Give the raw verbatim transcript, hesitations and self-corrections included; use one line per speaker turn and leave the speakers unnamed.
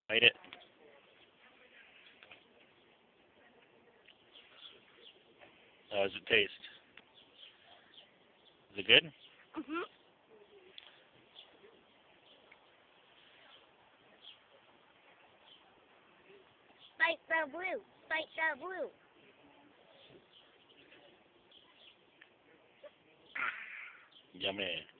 Bite it. How does it taste? Is it good?
Mhm. Bite the blue. Bite the blue.
Yummy.